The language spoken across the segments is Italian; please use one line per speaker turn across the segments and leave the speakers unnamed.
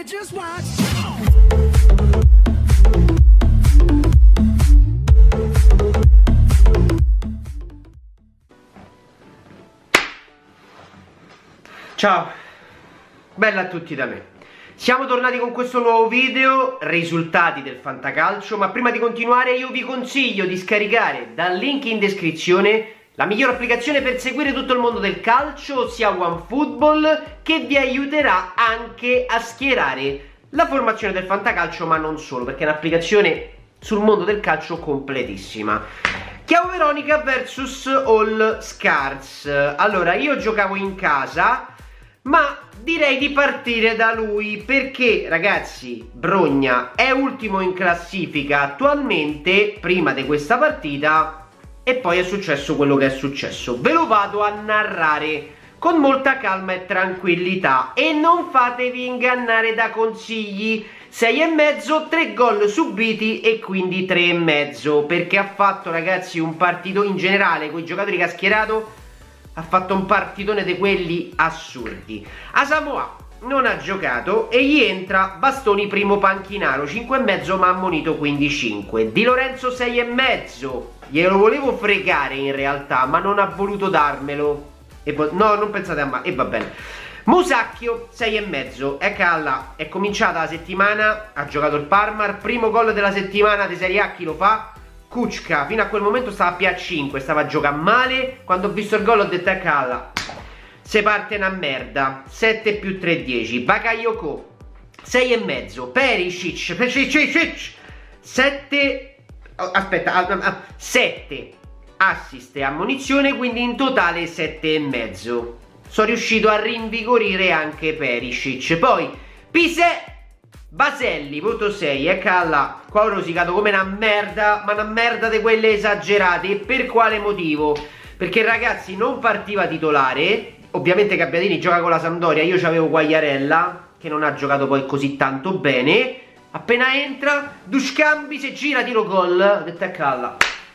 just watch.
Ciao, bella a tutti da me. Siamo tornati con questo nuovo video, risultati del fantacalcio, ma prima di continuare io vi consiglio di scaricare dal link in descrizione la migliore applicazione per seguire tutto il mondo del calcio, ossia OneFootball, che vi aiuterà anche a schierare la formazione del fantacalcio, ma non solo, perché è un'applicazione sul mondo del calcio completissima. Chiavo Veronica vs All Scars. Allora, io giocavo in casa, ma direi di partire da lui perché, ragazzi, Brogna è ultimo in classifica attualmente, prima di questa partita, e poi è successo quello che è successo. Ve lo vado a narrare con molta calma e tranquillità e non fatevi ingannare da consigli. 6,5, 3 gol subiti e quindi 3,5, perché ha fatto, ragazzi, un partito in generale con i giocatori che ha schierato. Ha fatto un partitone di quelli assurdi. Asamoah non ha giocato e gli entra Bastoni primo panchinaro, 5,5, ma ammonito quindi 5. Di Lorenzo 6,5, glielo volevo fregare in realtà, ma non ha voluto darmelo. No, non pensate a me, e va bene. Musacchio 6,5, eccola, è cominciata la settimana, ha giocato il Parma, primo gol della settimana di Serie A, chi lo fa? Kučka, fino a quel momento stava a P5, stava a giocare male. Quando ho visto il gol ho detto eccola, se parte una merda. 7 più 3, 10. Bakayoko 6,5, Perisic 7, aspetta, 7 assist e ammonizione, quindi in totale 7,5. Sono riuscito a rinvigorire anche Perisic. Poi Pisè Baselli, voto 6, eccola, qua ho rosicato come una merda, ma una merda di quelle esagerate. E per quale motivo? Perché, ragazzi, non partiva titolare. Ovviamente Gabbiadini gioca con la Sampdoria, io c'avevo Quagliarella, che non ha giocato poi così tanto bene. Appena entra, due scambi, se gira tiro gol, ho detto eccola.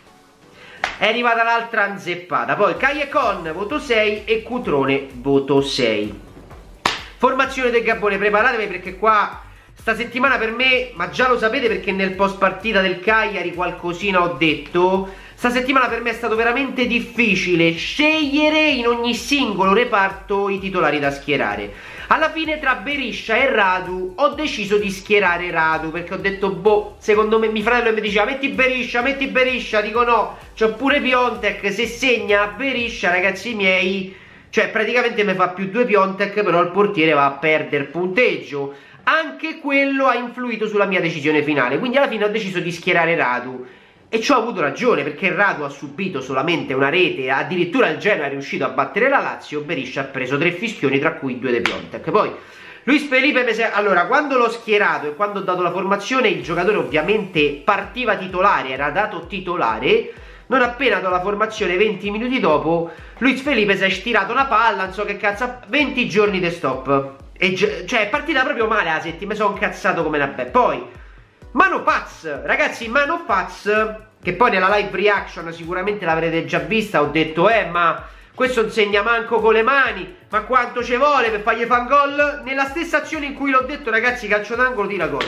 È arrivata l'altra inzeppata. Poi Callecon, voto 6 e Cutrone, voto 6. Formazione del Gabone, preparatevi perché qua sta settimana per me, ma già lo sapete perché nel post partita del Cagliari qualcosina ho detto, sta settimana per me è stato veramente difficile scegliere in ogni singolo reparto i titolari da schierare. Alla fine tra Beriscia e Radu ho deciso di schierare Radu, perché ho detto boh, secondo me, mio fratello mi diceva metti Beriscia, dico no, c'ho pure Piontek, se segna Beriscia, ragazzi miei, cioè praticamente mi fa più 2 Piontek, però il portiere va a perdere punteggio. Anche quello ha influito sulla mia decisione finale, quindi alla fine ho deciso di schierare Radu e ci ho avuto ragione, perché Radu ha subito solamente una rete, addirittura il Genoa è riuscito a battere la Lazio. Beriscia ha preso 3 fischioni, tra cui 2 di Piontek. Poi Luis Felipe allora, quando l'ho schierato e quando ho dato la formazione, il giocatore ovviamente partiva titolare, era dato titolare. Non appena do la formazione, 20 minuti dopo, Luis Felipe si è stirato la palla, non so che cazzo, 20 giorni di stop. E cioè è partita proprio male la settimana, mi sono incazzato come una be. Poi Mano Paz, ragazzi, Mano Paz, che poi nella live reaction sicuramente l'avrete già vista, ho detto ma questo non segna manco con le mani, ma quanto ci vuole per fargli fan gol? Nella stessa azione in cui l'ho detto, ragazzi, calcio d'angolo, tira gol.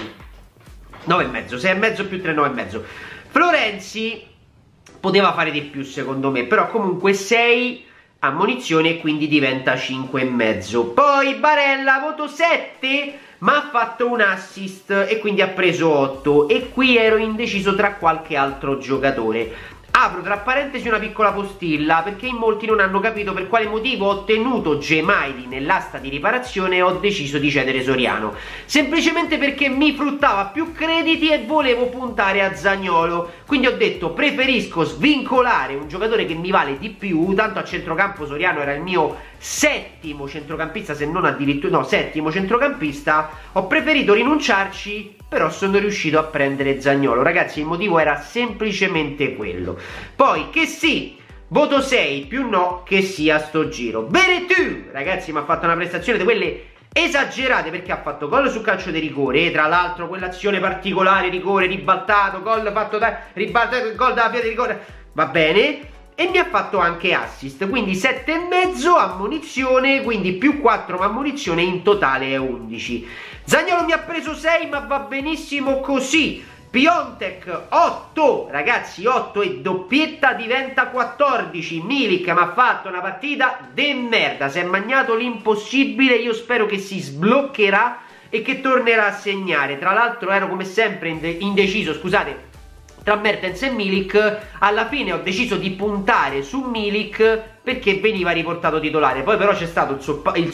9,5, 6,5 più 3, 9,5. Florenzi poteva fare di più secondo me, però comunque 6 ammonizione e quindi diventa 5,5. Poi Barella, voto 7, ma ha fatto un assist e quindi ha preso 8. E qui ero indeciso tra qualche altro giocatore. Apro tra parentesi una piccola postilla, perché in molti non hanno capito per quale motivo ho tenuto Gemaili nell'asta di riparazione e ho deciso di cedere Soriano. Semplicemente perché mi fruttava più crediti e volevo puntare a Zaniolo. Quindi ho detto preferisco svincolare un giocatore che mi vale di più, tanto a centrocampo Soriano era il mio settimo centrocampista, se non addirittura, no, settimo centrocampista. Ho preferito rinunciarci, però sono riuscito a prendere Zaniolo. Ragazzi, il motivo era semplicemente quello. Poi che sì, voto 6 più no che sia sto giro. Veretout, ragazzi, mi ha fatto una prestazione di quelle esagerate, perché ha fatto gol su calcio di rigore, tra l'altro quell'azione particolare, rigore ribaltato, gol fatto da ribaltato, gol dalla via di rigore, va bene. e mi ha fatto anche assist, quindi 7,5 ammonizione, quindi più 4 ammonizione, in totale è 11. Zaniolo mi ha preso 6, ma va benissimo così. Piontek 8, ragazzi, 8 e doppietta diventa 14. Milik mi ha fatto una partita de merda, si è magnato l'impossibile, io spero che si sbloccherà e che tornerà a segnare. Tra l'altro ero come sempre indeciso, scusate, tra Mertens e Milik. Alla fine ho deciso di puntare su Milik perché veniva riportato titolare, poi però c'è stato il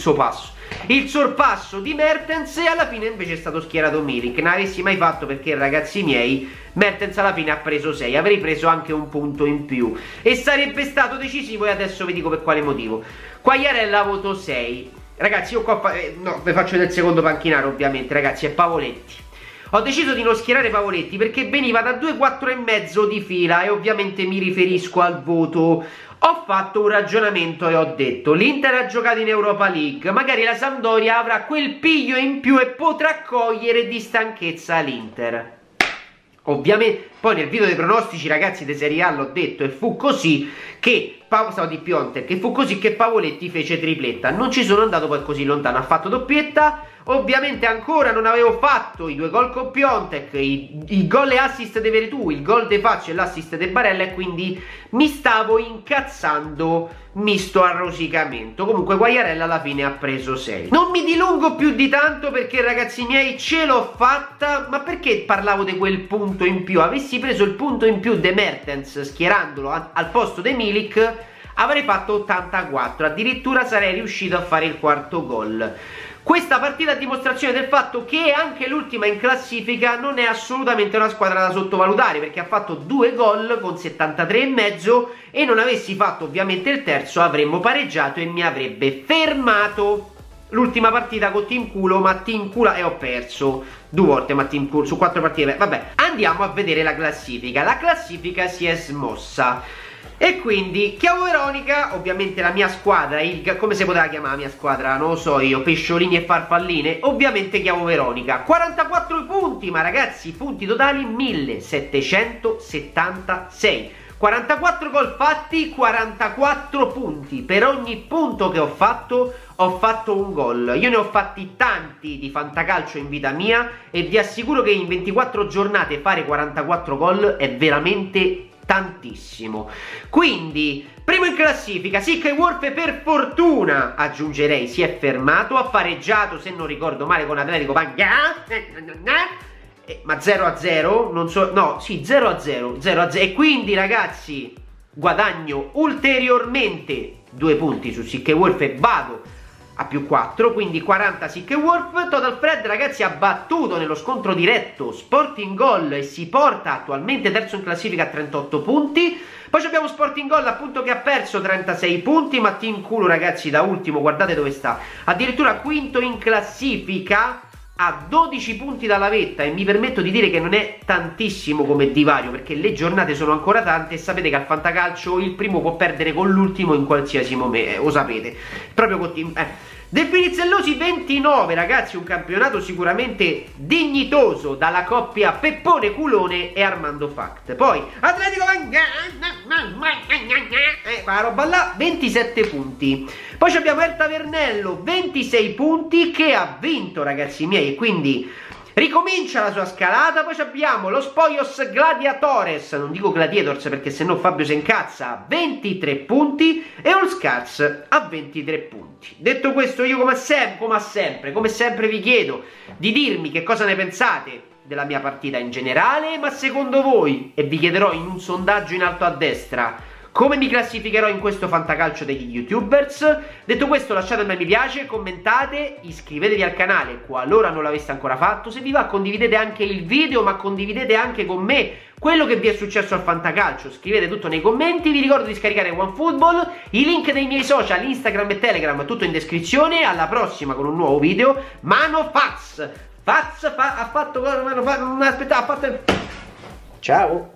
sorpasso di Mertens e alla fine invece è stato schierato Milik. Non avessi mai fatto, perché ragazzi miei, Mertens alla fine ha preso 6, avrei preso anche un punto in più e sarebbe stato decisivo, e adesso vi dico per quale motivo. Quagliarella voto 6. Ragazzi, io qua no, vi faccio del secondo panchinaro ovviamente, ragazzi, è Pavoletti. Ho deciso di non schierare Pavoletti perché veniva da 2,4,5 di fila e ovviamente mi riferisco al voto. Ho fatto un ragionamento e ho detto: l'Inter ha giocato in Europa League, magari la Sampdoria avrà quel piglio in più e potrà cogliere di stanchezza l'Inter. Ovviamente poi nel video dei pronostici, ragazzi, di Serie A l'ho detto, e fu così che di Piontek, che fu così che Pavoletti fece tripletta. Non ci sono andato poi così lontano, ha fatto doppietta. Ovviamente ancora non avevo fatto i 2 gol con Piontek, i gol e assist di Veretù, il gol de Faccio e l'assist de Barella, e quindi mi stavo incazzando misto a rosicamento. Comunque Quagliarella alla fine ha preso 6. Non mi dilungo più di tanto perché, ragazzi miei, ce l'ho fatta. Ma perché parlavo di quel punto in più? Avessi preso il punto in più de Mertens schierandolo al posto de Milik, avrei fatto 84, addirittura sarei riuscito a fare il quarto gol. Questa partita è dimostrazione del fatto che anche l'ultima in classifica non è assolutamente una squadra da sottovalutare, perché ha fatto 2 gol con 73,5 e non avessi fatto ovviamente il terzo avremmo pareggiato e mi avrebbe fermato. L'ultima partita con Team Culo, ma Team Culo, e ho perso 2 volte, ma Team Culo su 4 partite. Vabbè, andiamo a vedere la classifica. La classifica si è smossa e quindi Chiavo Veronica, ovviamente la mia squadra, come si poteva chiamare la mia squadra? Non lo so io, pesciolini e farfalline. Ovviamente Chiavo Veronica, 44 punti, ma ragazzi, punti totali 1776. 44 gol fatti, 44 punti. Per ogni punto che ho fatto un gol. Io ne ho fatti tanti di fantacalcio in vita mia e vi assicuro che in 24 giornate fare 44 gol è veramente tantissimo. Quindi primo in classifica Sick Wolf, per fortuna aggiungerei, si è fermato, ha pareggiato se non ricordo male con Atletico Paglia, ma 0-0, non so, no, sì, 0-0, e quindi ragazzi guadagno ulteriormente 2 punti su Sick Wolf e vado a più 4, quindi 40 Sick Wolf. Total Fred, ragazzi, ha battuto nello scontro diretto Sporting Goal e si porta attualmente terzo in classifica a 38 punti. Poi abbiamo Sporting Goal appunto che ha perso 36 punti, ma Team Culo, ragazzi, da ultimo, guardate dove sta, addirittura quinto in classifica a 12 punti dalla vetta, e mi permetto di dire che non è tantissimo come divario perché le giornate sono ancora tante e sapete che al fantacalcio il primo può perdere con l'ultimo in qualsiasi momento, lo sapete, proprio con Del Finizzellosi 29, ragazzi, un campionato sicuramente dignitoso dalla coppia Peppone Culone e Armando Fact. Poi Atletico quella roba là, 27 punti. Poi abbiamo El Tavernello, 26 punti, che ha vinto, ragazzi miei, e quindi ricomincia la sua scalata. Poi abbiamo lo Spoios Gladiatores, non dico Gladiators perché sennò Fabio si incazza, a 23 punti, e All Scars a 23 punti. Detto questo, io come sempre vi chiedo di dirmi che cosa ne pensate della mia partita in generale, ma secondo voi, e vi chiederò in un sondaggio in alto a destra, come mi classificherò in questo fantacalcio degli youtubers. Detto questo, lasciate un bel mi piace, commentate, iscrivetevi al canale qualora non l'aveste ancora fatto. Se vi va condividete anche il video, ma condividete anche con me quello che vi è successo al fantacalcio. Scrivete tutto nei commenti. Vi ricordo di scaricare OneFootball, i link dei miei social, Instagram e Telegram, tutto in descrizione. Alla prossima con un nuovo video. Mano Faz ha fatto... Ciao!